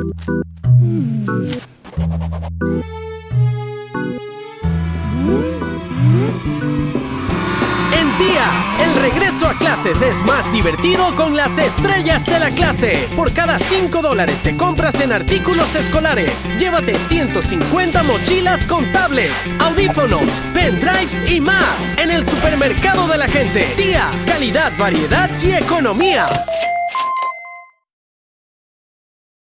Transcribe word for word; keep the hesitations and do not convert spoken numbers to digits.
En Día, el regreso a clases es más divertido con las estrellas de la clase. Por cada cinco dólares de compras en artículos escolares, llévate ciento cincuenta mochilas con tablets, audífonos, pendrives y más. En el supermercado de la gente. Día, calidad, variedad y economía.